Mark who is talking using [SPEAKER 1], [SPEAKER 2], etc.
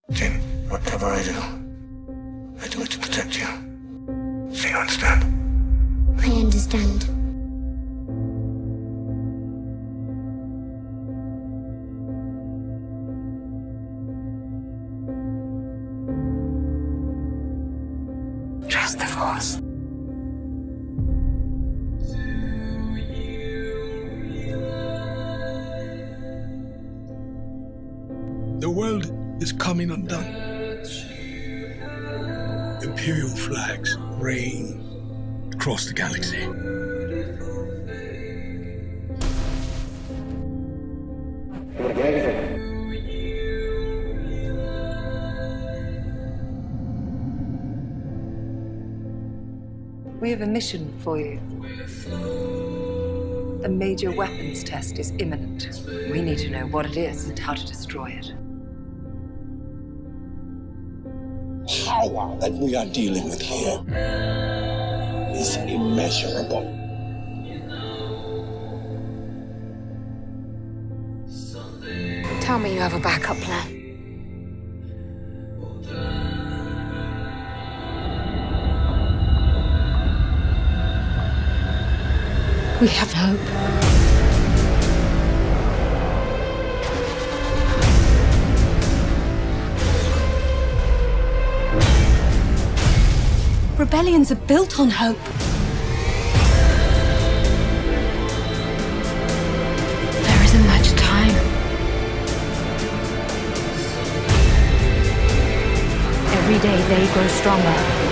[SPEAKER 1] Jin, whatever I do it to protect you. So you understand?
[SPEAKER 2] I understand.
[SPEAKER 1] Trust the Force.
[SPEAKER 3] The world is coming undone. Imperial flags reign across the galaxy.
[SPEAKER 4] We have a mission for you. A major weapons test is imminent. We need to know what it is and how to destroy it.
[SPEAKER 5] Power that we are dealing with here is immeasurable.
[SPEAKER 2] Tell me you have a backup plan. We have hope. Rebellions are built on hope. There isn't much time.
[SPEAKER 6] Every day they grow stronger.